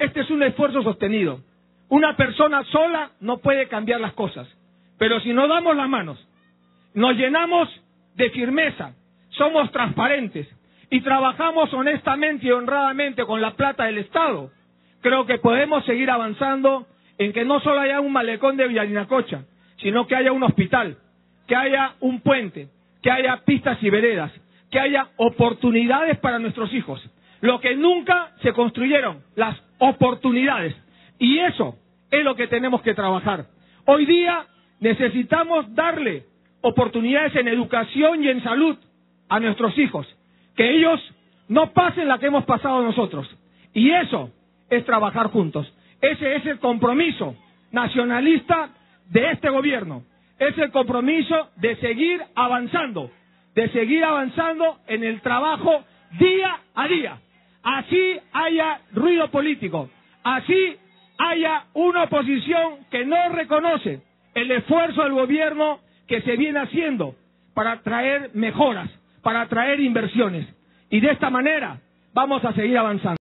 este es un esfuerzo sostenido. Una persona sola no puede cambiar las cosas, pero si nos damos las manos, nos llenamos de firmeza, somos transparentes y trabajamos honestamente y honradamente con la plata del Estado, creo que podemos seguir avanzando en que no solo haya un malecón de Villarinacocha, sino que haya un hospital, que haya un puente, que haya pistas y veredas, que haya oportunidades para nuestros hijos. Lo que nunca se construyeron, las oportunidades. Y eso es lo que tenemos que trabajar. Hoy día necesitamos darle oportunidades en educación y en salud a nuestros hijos, que ellos no pasen la que hemos pasado nosotros. Y eso es trabajar juntos. Ese es el compromiso nacionalista de este gobierno. Es el compromiso de seguir avanzando en el trabajo día a día. Así haya ruido político, así haya una oposición que no reconoce el esfuerzo del gobierno que se viene haciendo para traer mejoras, para traer inversiones. Y de esta manera vamos a seguir avanzando.